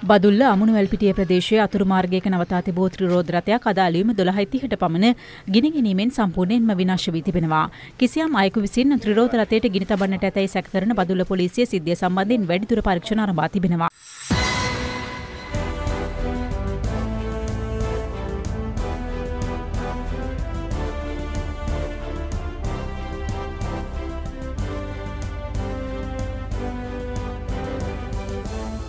බදුල්ල අමුණුවැල්පිටිය ප්‍රදේශයේ අතුරු මාර්ගයක නවතා තිබූ ත්‍රිරෝද රථයක් අද අලුයම 12:30ට පමණ ගිනි ගැනීමෙන් සම්පූර්ණයෙන්ම විනාශ වී තිබෙනවා. කිසියම් අයෙකු විසින් ත්‍රිරෝද රථයට ගිනි තබන්නට ඇතැයි සැක කරන බදුල්ල පොලිසිය සිද්ධිය සම්බන්ධයෙන් වැඩිදුර පරීක්ෂණ ආරම්භ තිබෙනවා.